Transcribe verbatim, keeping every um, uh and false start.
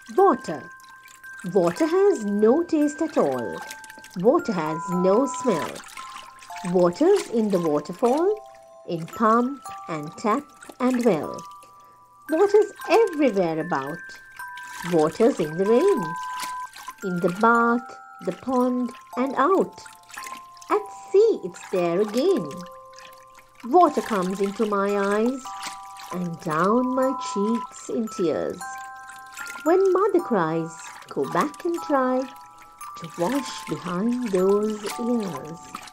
Water. Water has no taste at all. Water has no smell. Water's in the waterfall, in pump and tap and well. Water's everywhere about. Water's in the rain, in the bath, the pond and out. At sea it's there again. Water comes into my eyes and down my cheeks in tears. When mother cries, go back and try to wash behind those ears.